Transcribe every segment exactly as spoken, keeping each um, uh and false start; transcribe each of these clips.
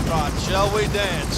foxtrot, shall we dance?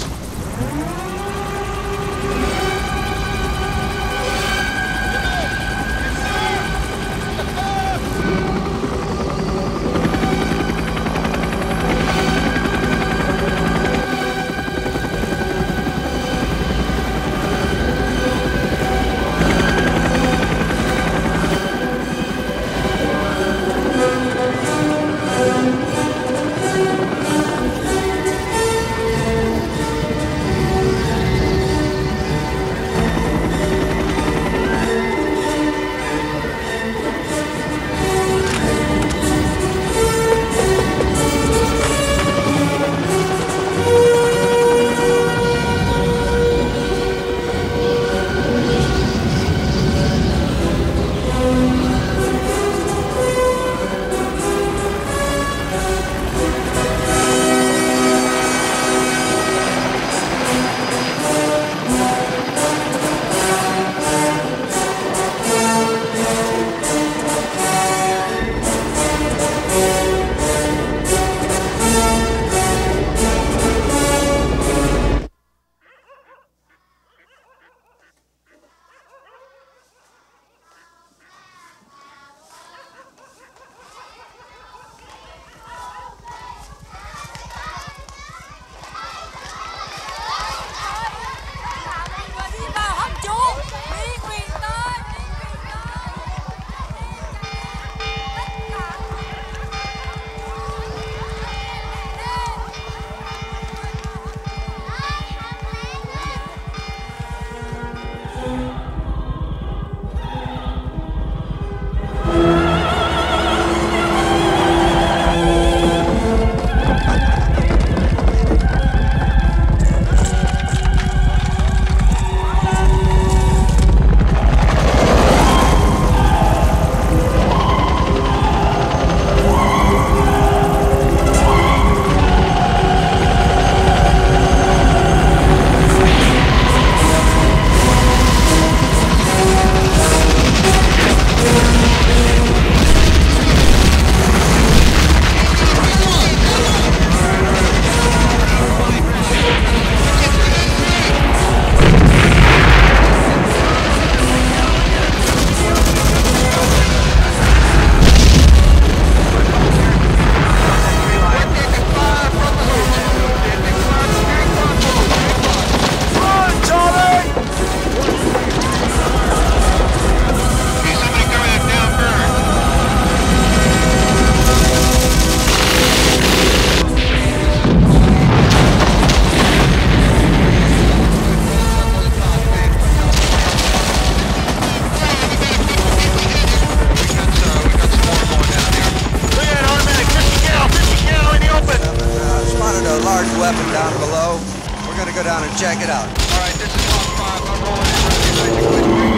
weapon down below. We're gonna go down and check it out. All right, this is Hawk five. I'm rolling in.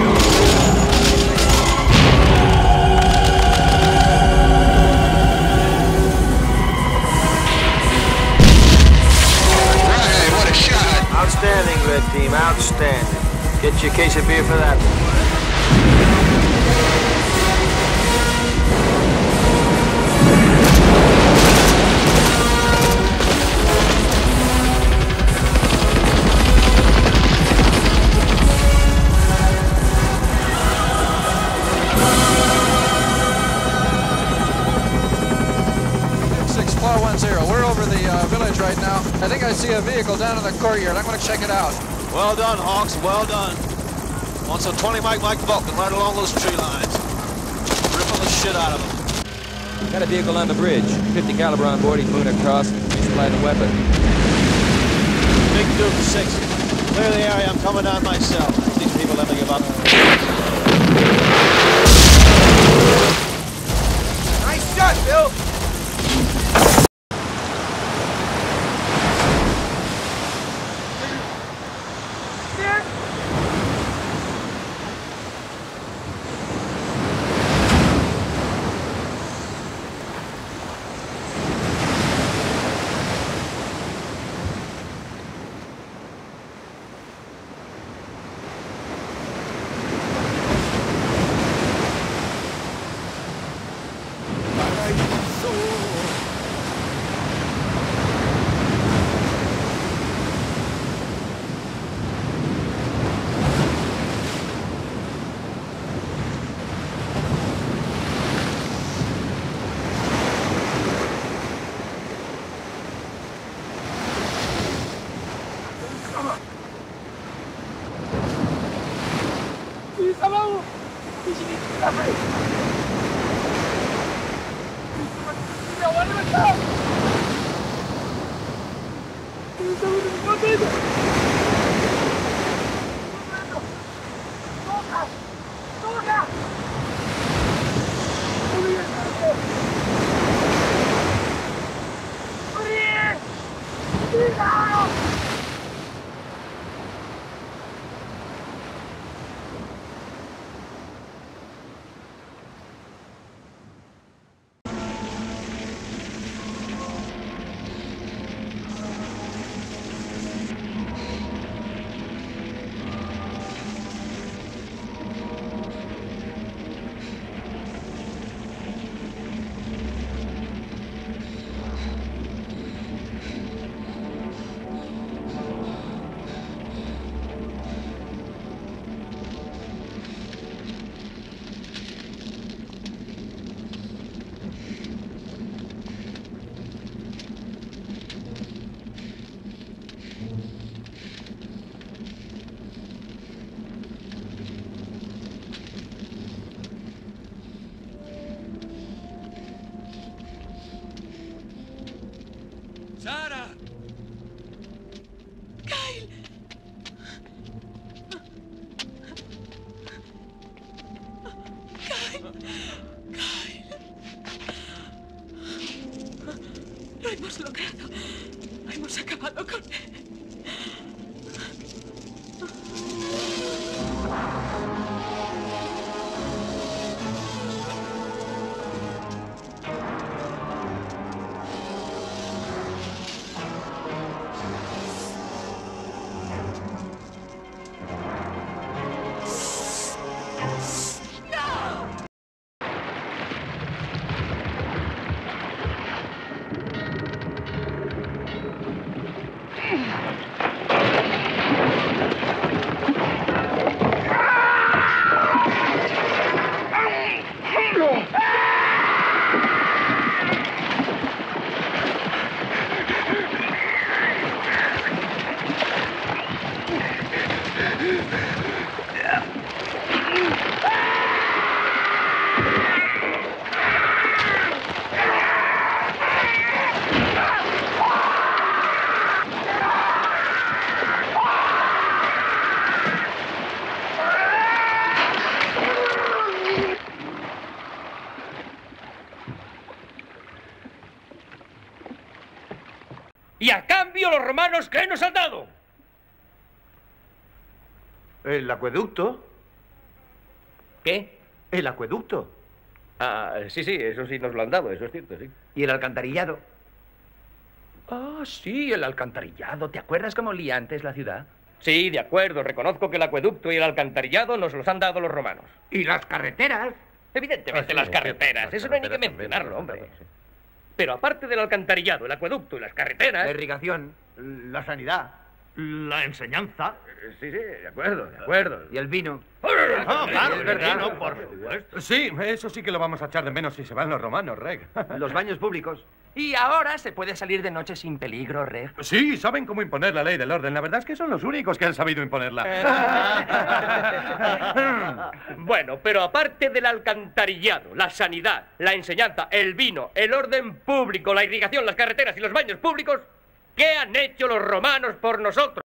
Right, what a shot. Outstanding, Red Team, outstanding. Get you a case of beer for that one. We're over the uh, village right now. I think I see a vehicle down in the courtyard. I'm going to check it out. Well done, Hawks. Well done. Want some twenty Mike Mike Vulcan right along those tree lines. Ripping the shit out of them. Got a vehicle on the bridge. fifty caliber on board. He's moving across. Resupplied the weapon. Big Duke six. Clear the area. I'm coming down myself. These people never give up. Nice shot, Bill. So ¡Sara! ¡Kyle! ¡Kyle! ¡Kyle! Lo hemos logrado. Hemos acabado con él. Y a cambio los romanos, ¿qué nos han dado? ¿El acueducto? ¿Qué? ¿El acueducto? Ah, sí, sí, eso sí nos lo han dado, eso es cierto, sí. ¿Y el alcantarillado? Ah, sí, el alcantarillado. ¿Te acuerdas cómo olía antes la ciudad? Sí, de acuerdo. Reconozco que el acueducto y el alcantarillado nos los han dado los romanos. ¿Y las carreteras? Evidentemente Ah, sí, las sí, carreteras. las Eso no hay ni que carreteras también, mencionarlo, las hombre. carreteras, sí. Pero aparte del alcantarillado, el acueducto y las carreteras... La irrigación, la sanidad, la enseñanza. Sí, sí, de acuerdo, de acuerdo. Y el vino. Ah, claro, el el verdad. vino, por supuesto. Sí, eso sí que lo vamos a echar de menos si se van los romanos, Reg. Los baños públicos. Y ahora se puede salir de noche sin peligro, Reg. Sí, saben cómo imponer la ley del orden. La verdad es que son los únicos que han sabido imponerla. Bueno, pero aparte del alcantarillado, la sanidad, la enseñanza, el vino, el orden público, la irrigación, las carreteras y los baños públicos, ¿qué han hecho los romanos por nosotros?